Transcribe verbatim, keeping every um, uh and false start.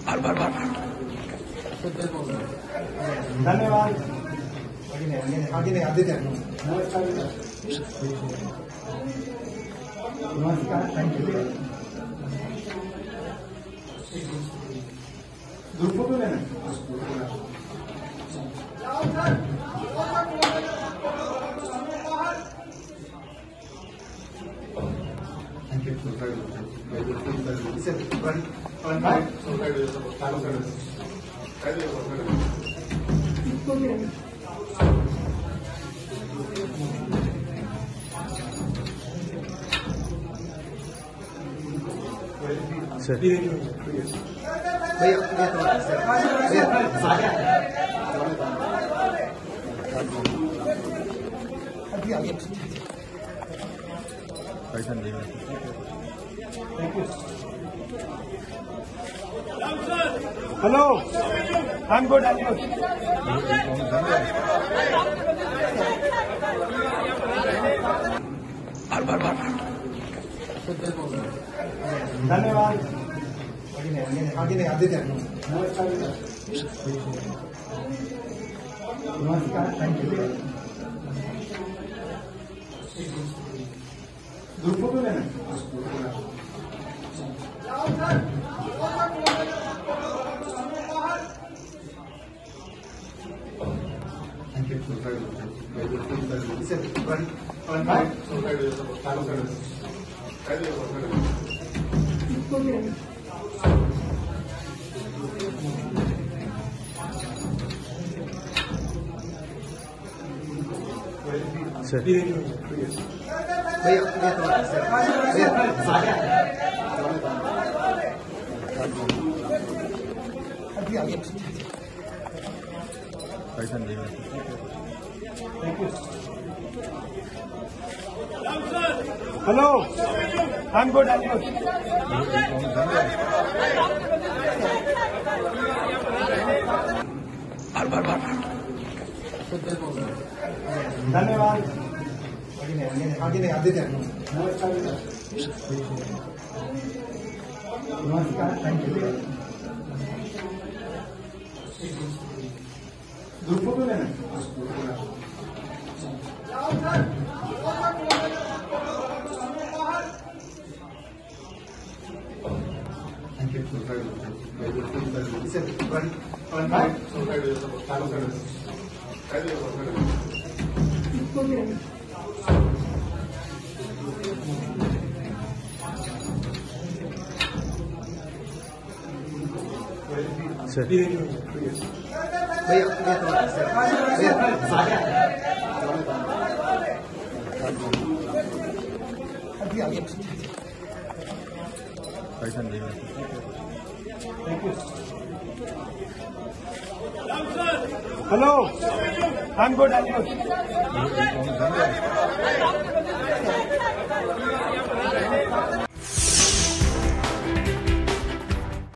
धन्यवाद। आगे नहीं आदित्य नमस्कार नमस्कार थैंक यू। ग्रुप फोटो लेना थैंक यू। सर भैया अभी आगे पैसा नहीं thank you. Hello I am good I am good. धन्यवाद। आगे नहीं आदित्य नमस्कार नमस्कार थैंक यू। ग्रुप फोटो लेना थैंक यू। सर भैया अभी आगे पैसा नहीं thank you. Hello I am good I am good. धन्यवाद। आगे नहीं आदित्य नमस्कार नमस्कार थैंक यू। ग्रुप फोटो लेना थैंक यू। सर भैया अभी आगे पैसा नहीं thank you. Hello I am good I am good.